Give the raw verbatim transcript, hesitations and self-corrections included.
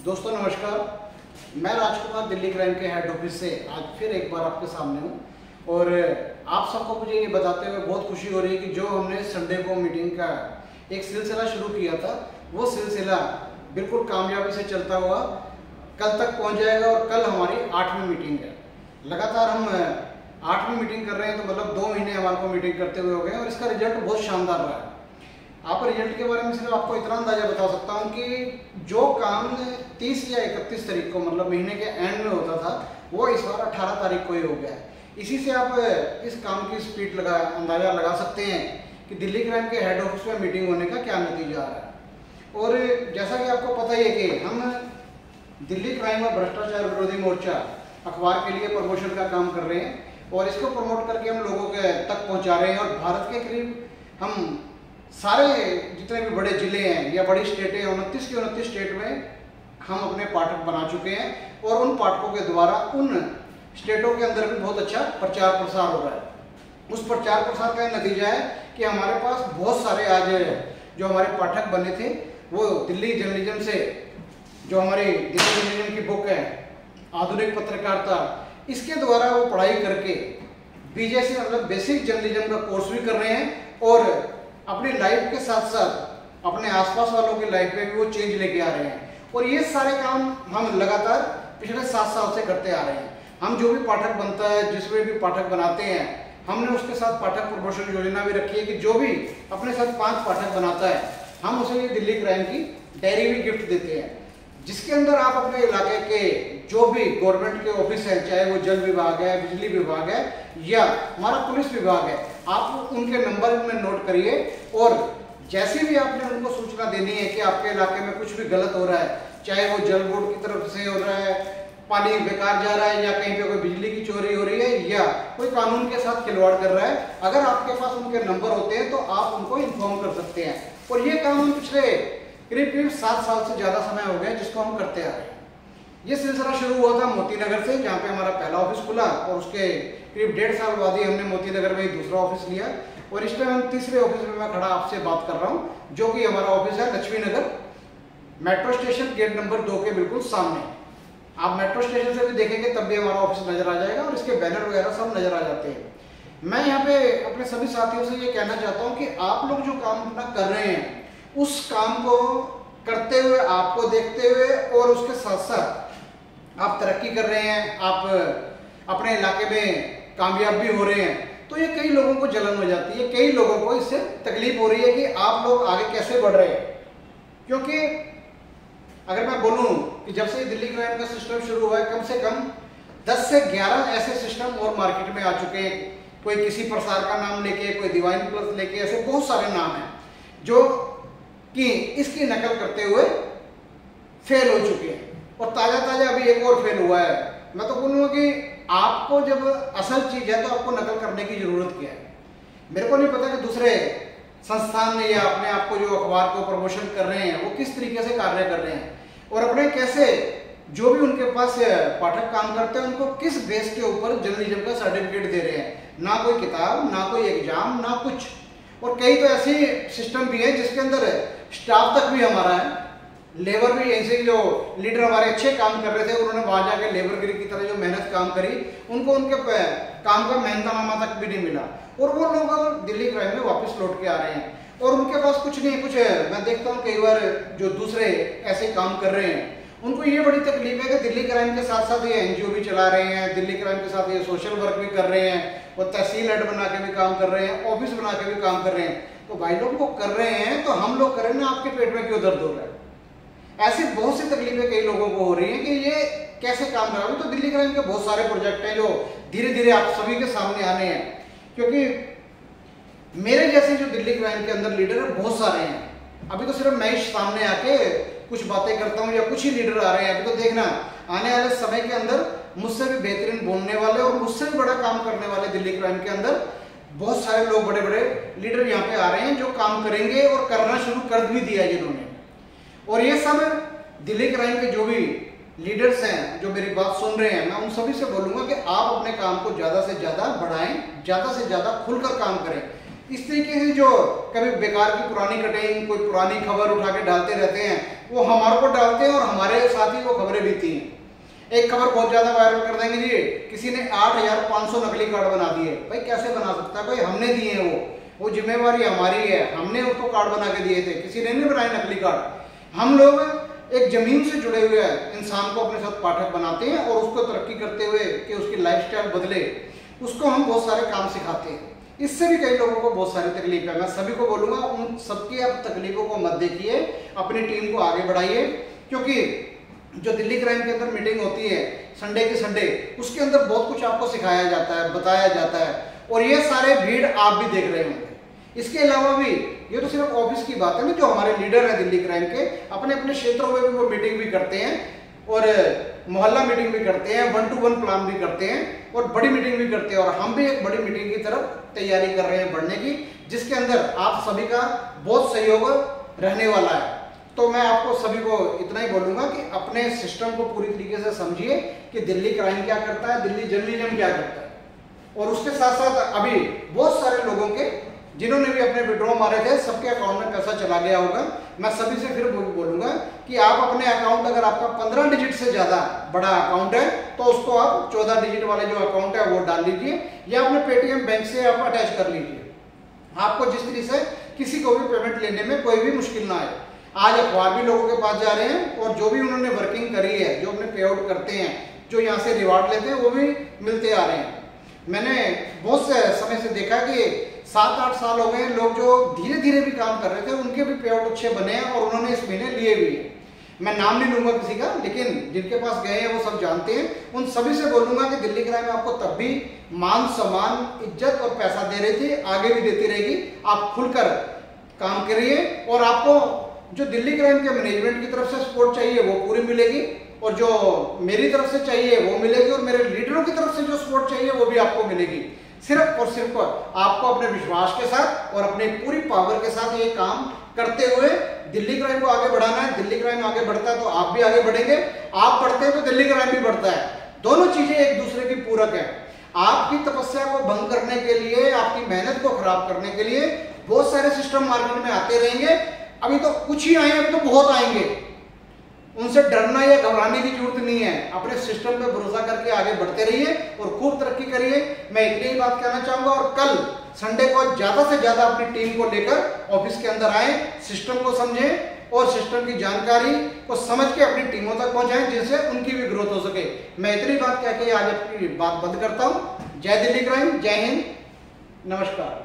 दोस्तों नमस्कार, मैं राजकुमार दिल्ली क्राइम के हेड ऑफिस से आज फिर एक बार आपके सामने हूँ और आप सबको मुझे ये बताते हुए बहुत खुशी हो रही है कि जो हमने संडे को मीटिंग का एक सिलसिला शुरू किया था वो सिलसिला बिल्कुल कामयाबी से चलता हुआ कल तक पहुँच जाएगा और कल हमारी आठवीं मीटिंग है। लगातार हम आठवीं मीटिंग कर रहे हैं तो मतलब दो महीने हमारे को मीटिंग करते हुए हो गए और इसका रिजल्ट बहुत शानदार रहा है। आप रिजल्ट के बारे में सिर्फ आपको इतना अंदाजा बता सकता हूँ कि जो काम तीस या इकतीस तारीख को मतलब महीने के एंड में होता था वो इस बार अठारह तारीख को ही हो गया है। इसी से आप इस काम की स्पीड लगा अंदाजा लगा सकते हैं कि दिल्ली क्राइम के हेड ऑफिस में मीटिंग होने का क्या नतीजा आ रहा है। और जैसा कि आपको पता ही है कि हम दिल्ली क्राइम और भ्रष्टाचार विरोधी मोर्चा अखबार के लिए प्रमोशन का काम कर रहे हैं और इसको प्रमोट करके हम लोगों के तक पहुँचा रहे हैं और भारत के करीब हम सारे जितने भी बड़े जिले हैं या बड़ी स्टेटें उनतीस के उनतीस स्टेट में हम अपने पाठक बना चुके हैं और उन पाठकों के द्वारा उन स्टेटों के अंदर भी बहुत अच्छा प्रचार प्रसार हो रहा है। उस प्रचार प्रसार का नतीजा है कि हमारे पास बहुत सारे आज जो हमारे पाठक बने थे वो दिल्ली जर्नलिज्म से जो हमारी दिल्ली जर्नलिज्म की बुक है आधुनिक पत्रकारिता, इसके द्वारा वो पढ़ाई करके बीजेसी मतलब बेसिक जर्नलिज्म का कोर्स भी कर रहे हैं और अपनी लाइफ के साथ साथ अपने आसपास वालों की लाइफ में भी वो चेंज लेके आ रहे हैं। और ये सारे काम हम लगातार पिछले सात साल से करते आ रहे हैं। हम जो भी पाठक बनता है, जिसमें भी पाठक बनाते हैं, हमने उसके साथ पाठक प्रमोशन योजना भी रखी है कि जो भी अपने साथ पांच पाठक बनाता है हम उसे ये दिल्ली क्राइम की डायरी भी गिफ्ट देते हैं, जिसके अंदर आप अपने इलाके के जो भी गवर्नमेंट के ऑफिस है, चाहे वो जल विभाग है, बिजली विभाग है या हमारा पुलिस विभाग है, आप उनके नंबर में नोट करिए और जैसे भी आपने उनको सूचना देनी है कि आपके इलाके में कुछ भी गलत हो रहा है, चाहे वो जल बोर्ड की तरफ से हो रहा है, पानी बेकार जा रहा है या कहीं पे कोई बिजली की चोरी हो रही है या कोई कानून के साथ खिलवाड़ कर रहा है, अगर आपके पास उनके नंबर होते हैं तो आप उनको इन्फॉर्म कर सकते हैं। और ये काम हम पिछले करीब करीब सात साल से ज्यादा समय हो गया जिसको हम करते आ रहे हैं। ये सिलसिला शुरू हुआ था मोती नगर से, जहाँ पे हमारा पहला ऑफिस खुला और उसके करीब डेढ़ साल बाद ही हमने मोती नगर में ही दूसरा ऑफिस लिया और इस टाइम हम तीसरे ऑफिस में मैं खड़ा आपसे बात कर रहा हूँ, जो कि हमारा ऑफिस है Laxmi Nagar metro station gate number दो के बिल्कुल सामने। आप मेट्रो स्टेशन से भी देखेंगे तब भी हमारा ऑफिस नजर आ जाएगा और इसके बैनर वगैरह सब नजर आ जाते हैं। मैं यहाँ पे अपने सभी साथियों से ये कहना चाहता हूँ कि आप लोग जो काम अपना कर रहे हैं उस काम को करते हुए, आपको देखते हुए और उसके साथ साथ आप तरक्की कर रहे हैं, आप अपने इलाके में कामयाब भी हो रहे हैं, तो ये कई लोगों को जलन हो जाती है, कई लोगों को इससे तकलीफ हो रही है कि आप लोग आगे कैसे बढ़ रहे हैं। क्योंकि अगर मैं बोलूं कि जब से दिल्ली क्राइम का सिस्टम शुरू हुआ है कम से कम दस से ग्यारह ऐसे सिस्टम और मार्केट में आ चुके हैं। कोई किसी प्रसार का नाम लेके, कोई डिवाइन प्लस लेके, ऐसे बहुत सारे नाम हैं जो कि इसकी नकल करते हुए फेल हो चुके हैं और ताजा ताजा अभी एक और फेल हुआ है। मैं तो बोलूँगा कि आपको जब असल चीज है तो आपको नकल करने की जरूरत क्या है। मेरे को नहीं पता कि दूसरे संस्थान ने या अपने आप को जो अखबार को प्रमोशन कर रहे हैं वो किस तरीके से कार्य कर रहे हैं और अपने कैसे जो भी उनके पास पाठक काम करते हैं उनको किस बेस के ऊपर जर्नलिज्म का सर्टिफिकेट दे रहे हैं। ना कोई किताब, ना कोई एग्जाम, ना कुछ। और कई तो ऐसे सिस्टम भी है जिसके अंदर स्टाफ तक भी हमारा है, लेबर भी ऐसे जो लीडर हमारे अच्छे काम कर रहे थे उन्होंने वहां जाके लेबरगिरी की तरह जो मेहनत काम करी उनको उनके काम का मेहनतनामा तक भी नहीं मिला और वो लोग दिल्ली क्राइम में वापस लौट के आ रहे हैं और उनके पास कुछ नहीं है। कुछ है मैं देखता हूँ कई बार जो दूसरे ऐसे काम कर रहे हैं उनको ये बड़ी तकलीफ है कि दिल्ली क्राइम के साथ साथ ये एनजीओ भी चला रहे हैं, दिल्ली क्राइम के साथ ये सोशल वर्क भी कर रहे हैं और तहसील हेड बना के भी काम कर रहे हैं, ऑफिस बना के भी काम कर रहे हैं। तो भाई लोग वो कर रहे हैं तो हम लोग करें ना, आपके पेट में क्यों दर्द हो रहा है। ऐसी बहुत सी तकलीफें कई लोगों को हो रही हैं कि ये कैसे काम कर रहा है। तो दिल्ली क्राइम के बहुत सारे प्रोजेक्ट हैं जो धीरे धीरे आप सभी के सामने आने हैं, क्योंकि मेरे जैसे जो दिल्ली क्राइम के अंदर लीडर है बहुत सारे हैं। अभी तो सिर्फ मैं सामने आके कुछ बातें करता हूँ या कुछ ही लीडर आ रहे हैं। अभी तो देखना आने वाले समय के अंदर मुझसे भी बेहतरीन बोलने वाले और मुझसे भी बड़ा काम करने वाले दिल्ली क्राइम के अंदर बहुत सारे लोग, बड़े बड़े लीडर यहाँ पे आ रहे हैं जो काम करेंगे और करना शुरू कर भी दिया जिन्होंने। और ये सब दिल्ली क्राइम के जो भी लीडर्स हैं जो मेरी बात सुन रहे हैं, मैं उन सभी से बोलूंगा कि आप अपने काम को ज्यादा से ज्यादा बढ़ाएं, ज्यादा से ज्यादा खुलकर काम करें। इस तरीके से जो कभी बेकार की पुरानी कटिंग, कोई पुरानी खबर उठा के डालते रहते हैं वो हमारे को डालते हैं और हमारे साथ ही वो खबरें भी थी। एक खबर बहुत ज्यादा वायरल कर देंगे जी, किसी ने आठ हजार पाँच सौ नकली कार्ड बना दिए। भाई कैसे बना सकता है, भाई हमने दिए हैं, वो वो जिम्मेवारी हमारी है, हमने उसको कार्ड बना के दिए थे, किसी ने नहीं बनाए नकली कार्ड। हम लोग एक जमीन से जुड़े हुए इंसान को अपने साथ पाठक बनाते हैं और उसको तरक्की करते हुए कि उसकी लाइफस्टाइल बदले, उसको हम बहुत सारे काम सिखाते हैं। इससे भी कई लोगों को बहुत सारी तकलीफ है। मैं सभी को बोलूंगा उन सबकी आप तकलीफों को मत देखिए, अपनी टीम को आगे बढ़ाइए, क्योंकि जो दिल्ली क्राइम के अंदर मीटिंग होती है संडे के संडे, उसके अंदर बहुत कुछ आपको सिखाया जाता है, बताया जाता है, और ये सारे भीड़ आप भी देख रहे होंगे। इसके अलावा भी ये तो सिर्फ ऑफिस की बात है ना, जो हमारे लीडर हैं दिल्ली क्राइम के, अपने अपने क्षेत्रों में भी वो मीटिंग भी करते हैं और मोहल्ला मीटिंग भी करते हैं, वन टू वन प्लान भी करते हैं और बड़ी मीटिंग भी करते हैं। और हम भी एक बड़ी मीटिंग की तरफ तैयारी कर रहे हैं बढ़ने की, जिसके अंदर आप सभी का बहुत सहयोग रहने वाला है। तो मैं आपको सभी को इतना ही बोलूंगा कि अपने सिस्टम को पूरी तरीके से समझिए कि दिल्ली क्राइम क्या करता है, दिल्ली जर्नलिज्म क्या करता है। और उसके साथ साथ अभी बहुत सारे लोगों के जिन्होंने भी अपने विड्रॉ मारे थे, सबके अकाउंट में पैसा चला गया होगा। मैं सभी से फिर बोलूंगा कि आप अपने अकाउंट, अगर आपका पंद्रह डिजिट से ज्यादा बड़ा अकाउंट है तो उसको आप चौदह डिजिट वाले जो अकाउंट है वो डाल लीजिए, या अपने पेटीएम बैंक से आप अटैच कर लीजिए। आपको जिस तरीके से किसी को भी पेमेंट लेने में कोई भी मुश्किल ना आए। आज अखबार भी लोगों के पास जा रहे हैं और जो भी उन्होंने वर्किंग करी है, जो अपने पे आउट करते हैं, जो यहाँ से रिवार्ड लेते हैं, वो भी मिलते आ रहे हैं। मैंने बहुत से समय से देखा कि सात आठ साल हो गए, लोग जो धीरे धीरे भी काम कर रहे थे उनके भी पे आउट अच्छे बने हैं और उन्होंने इस महीने लिए भी हैं। मैं नाम नहीं लूंगा किसी का, लेकिन जिनके पास गए हैं वो सब जानते हैं। उन सभी से बोलूंगा कि दिल्ली क्राइम आपको तब भी मान सम्मान, इज्जत और पैसा दे रही थी, आगे भी देती रहेगी। आप खुलकर काम करिए और आपको जो दिल्ली क्राइम के मैनेजमेंट की तरफ से सपोर्ट चाहिए वो पूरी मिलेगी, और जो मेरी तरफ से चाहिए वो मिलेगी, और मेरे लीडरों की तरफ से जो सपोर्ट चाहिए वो भी आपको मिलेगी। सिर्फ और सिर्फ आपको अपने विश्वास के साथ और अपनी पूरी पावर के साथ ये काम करते हुए दिल्ली क्राइम को आगे बढ़ाना है। दिल्ली क्राइम आगे बढ़ता है तो आप भी आगे बढ़ेंगे, आप बढ़ते हैं तो दिल्ली क्राइम भी बढ़ता है। दोनों चीजें एक दूसरे की पूरक है। आपकी तपस्या को भंग करने के लिए, आपकी मेहनत को खराब करने के लिए बहुत सारे सिस्टम मार्केट में आते रहेंगे। अभी तो कुछ ही आए, अभी तो बहुत आएंगे। उनसे डरना या घबराने की जरूरत नहीं है। अपने सिस्टम पे भरोसा करके आगे बढ़ते रहिए और खूब तरक्की करिए। मैं इतनी ही बात कहना चाहूंगा, और कल संडे को ज्यादा से ज्यादा अपनी टीम को लेकर ऑफिस के अंदर आए, सिस्टम को समझें और सिस्टम की जानकारी को समझ के अपनी टीमों तक पहुंचाएं, जिससे उनकी भी ग्रोथ हो सके। मैं इतनी बात कह के आज अपनी बात बंद करता हूं। जय दिल्ली क्राइम, जय हिंद, नमस्कार।